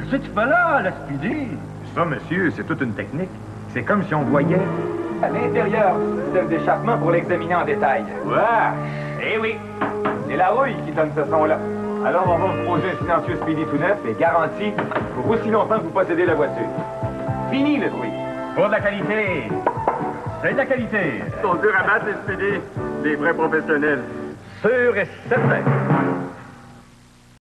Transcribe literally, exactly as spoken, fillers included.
Qu'est-ce que tu fais là, la Speedy? Ça, monsieur, c'est toute une technique. C'est comme si on voyait à l'intérieur du système d'échappement pour l'examiner en détail. Ouais! Eh oui! C'est la rouille qui donne ce son-là. Alors, on va vous poser un silencieux Speedy tout neuf et garanti pour aussi longtemps que vous possédez la voiture. Fini le bruit. Pour de la qualité. C'est de la qualité. Ils sont durs à battre, les Speedy. Des vrais professionnels. Sûr et certain.